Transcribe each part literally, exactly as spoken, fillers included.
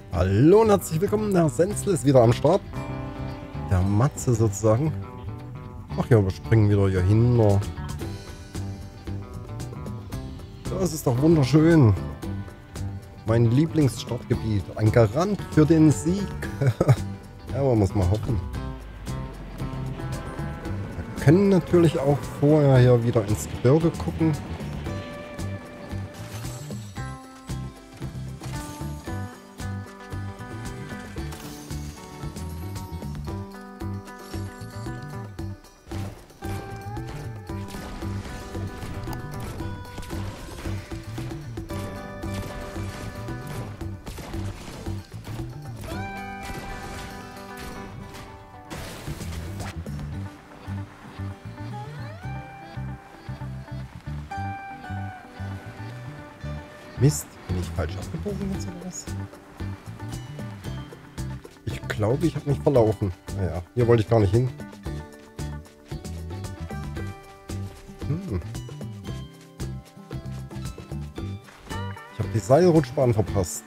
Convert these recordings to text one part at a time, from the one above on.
Hallo und herzlich willkommen, der Senzel ist wieder am Start. Der Matze sozusagen. Ach ja, wir springen wieder hier hin. Das ist doch wunderschön. Mein Lieblingsstartgebiet. Ein Garant für den Sieg. Ja, man muss mal hoffen. Wir können natürlich auch vorher hier wieder ins Gebirge gucken. Mist, bin ich falsch abgebogen jetzt oder was? Ich glaube, ich habe mich verlaufen. Naja, hier wollte ich gar nicht hin. Hm. Ich habe die Seilrutschbahn verpasst.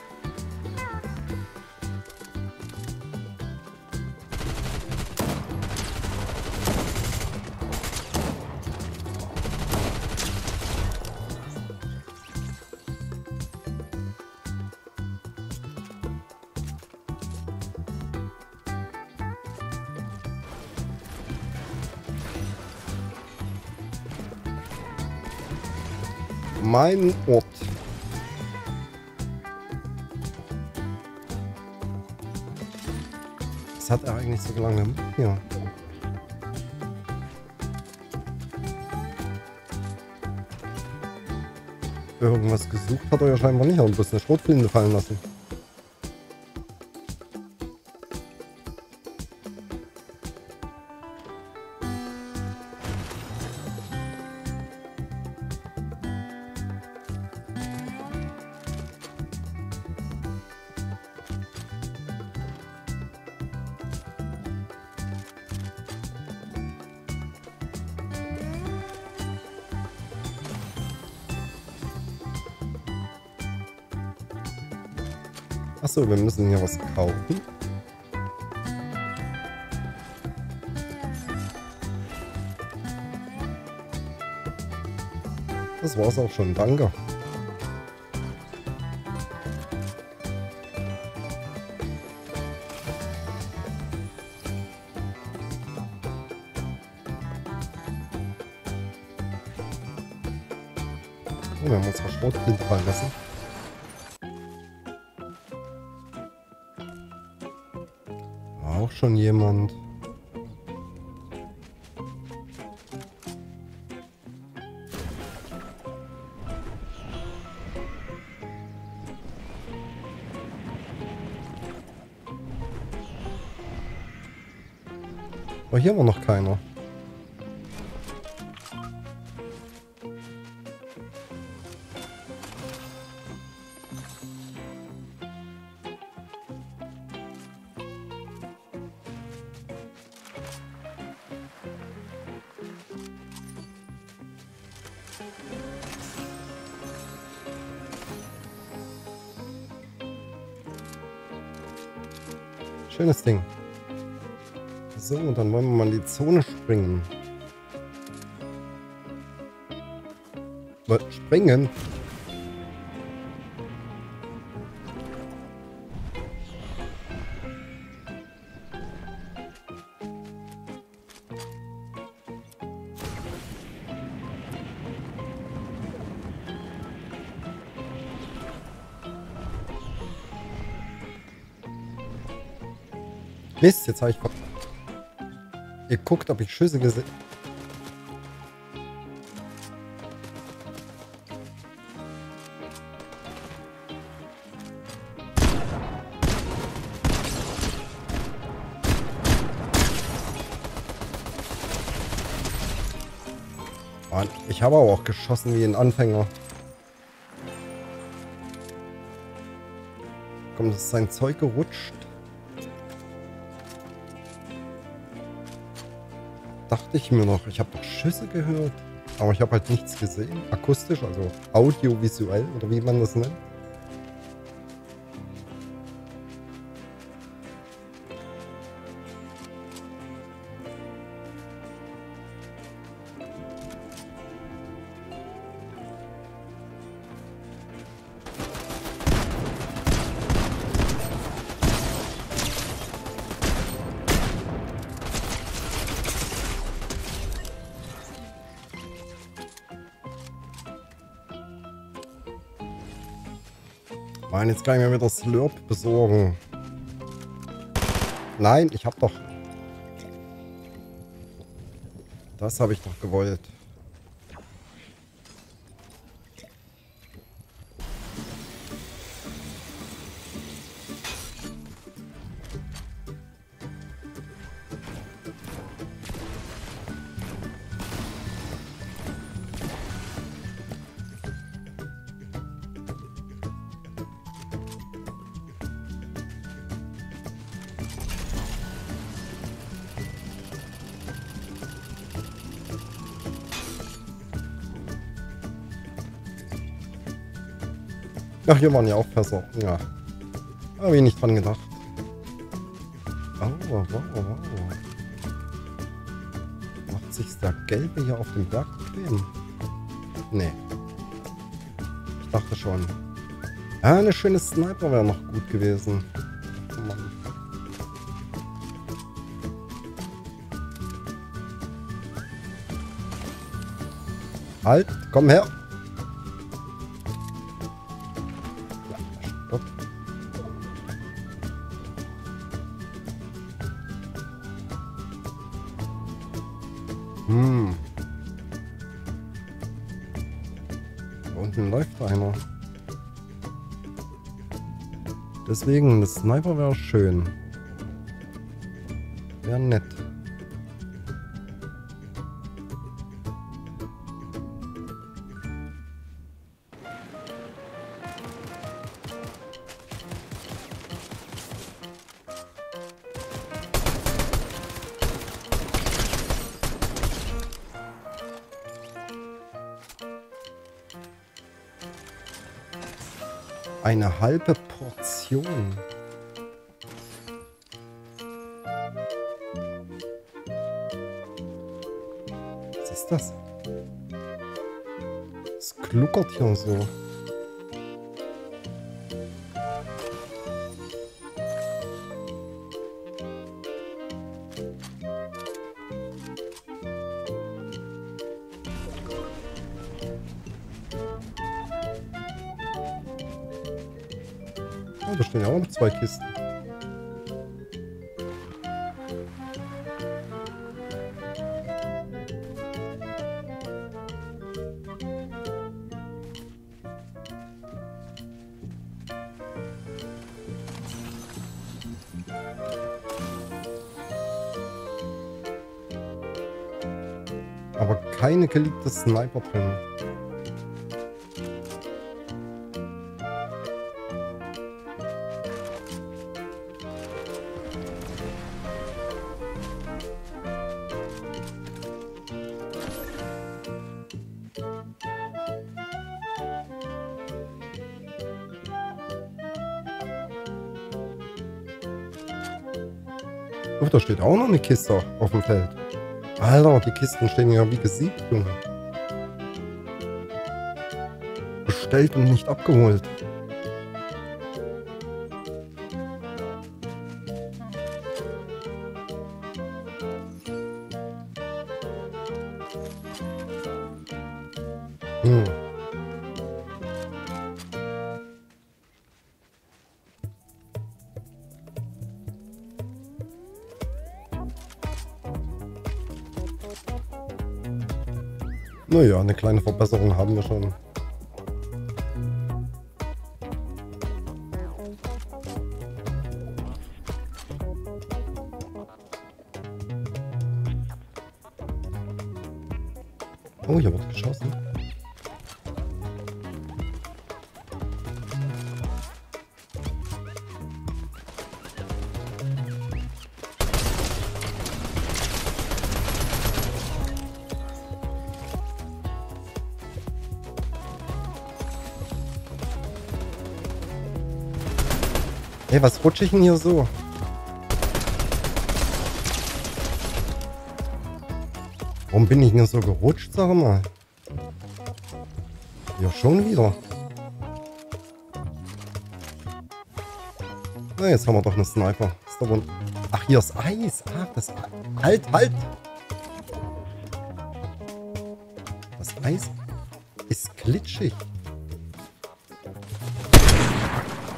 Mein Ort. Was hat er eigentlich so lange gemacht hier? Irgendwas gesucht hat er ja scheinbar nicht, aber bloß eine Schrotflinte fallen lassen. Achso, wir müssen hier was kaufen. Das war's auch schon, danke. Oh, wir haben unsere Schrotflinte fallen lassen. Auch schon jemand. Aber hier war noch keiner. Schönes Ding. So, und dann wollen wir mal in die Zone springen. Was? Springen? Mist, jetzt habe ich... Ihr guckt, ob ich Schüsse gesehen... Mann, ich habe aber auch geschossen wie ein Anfänger. Komm, das ist sein Zeug gerutscht. Dachte ich mir noch, ich habe doch Schüsse gehört, aber ich habe halt nichts gesehen. Akustisch, also audiovisuell oder wie man das nennt. Mann, jetzt kann ich mir wieder Slurp besorgen. Nein, ich hab doch... Das habe ich doch gewollt. Ach, hier waren ja auch Fässer. Ja. Habe ich nicht dran gedacht. Oh, wow, wow. Macht sich der Gelbe hier auf dem Berg bequem? Nee. Ich dachte schon. Ja, eine schöne Sniper wäre noch gut gewesen. Oh Mann. Halt, komm her. Stopp. Hm. Da unten läuft einer. Deswegen, eine Sniper wäre schön. Wäre nett. Eine halbe Portion. Was ist das? Es gluckert hier so. Oh, da stehen ja auch noch zwei Kisten. Aber keine geliebte Sniper drin. Oh, da steht auch noch eine Kiste auf dem Feld. Alter, die Kisten stehen ja wie gesiebt, Junge. Bestellt und nicht abgeholt. Hm. Naja, eine kleine Verbesserung haben wir schon. Oh, hier wird geschossen. Hey, was rutsche ich denn hier so? Warum bin ich denn so gerutscht, sag mal? Ja, schon wieder. Na, jetzt haben wir doch eine Sniper. Ist da wohl... Ach, hier ist Eis. Ach, das... Halt, halt! Das Eis ist glitschig.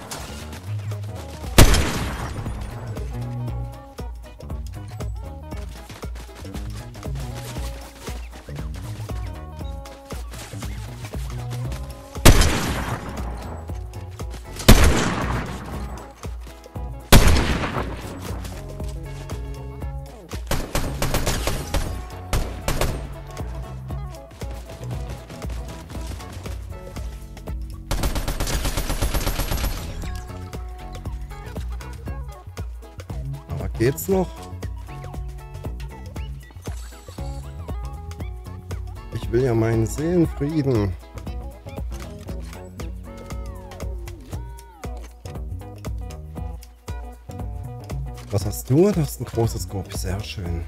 Geht's noch? Ich will ja meinen Seelenfrieden. Was hast du? Du hast ein großes Scope. Sehr schön.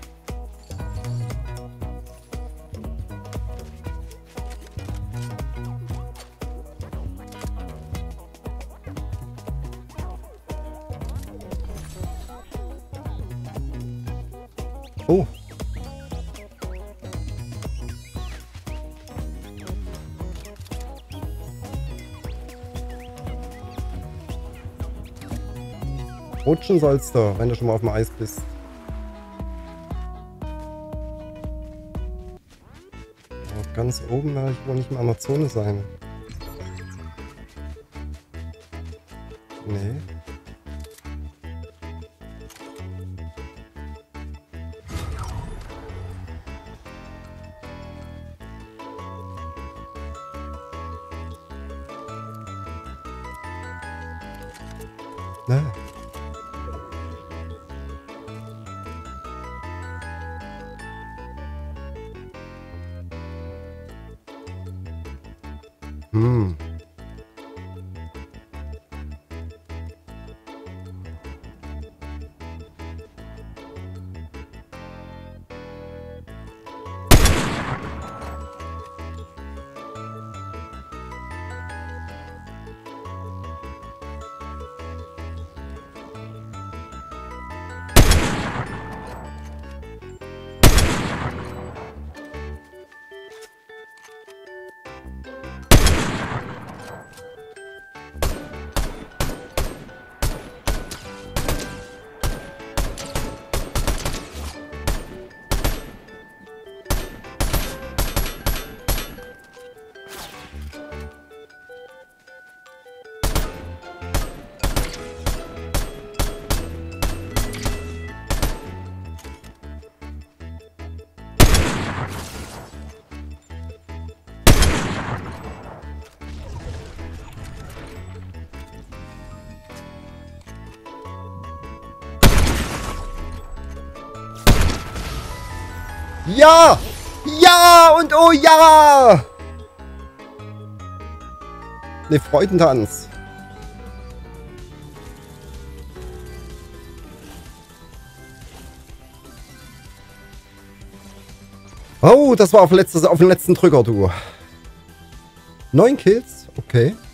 Oh. Rutschen sollst du, wenn du schon mal auf dem Eis bist. Und ganz oben werde ich wohl nicht mehr an der Zone sein. Nee. Nee. Hm. Ja! Ja! Und oh ja! Ne, Freudentanz. Oh, das war auf, letztes, auf den letzten Drücker, du. Neun Kills? Okay.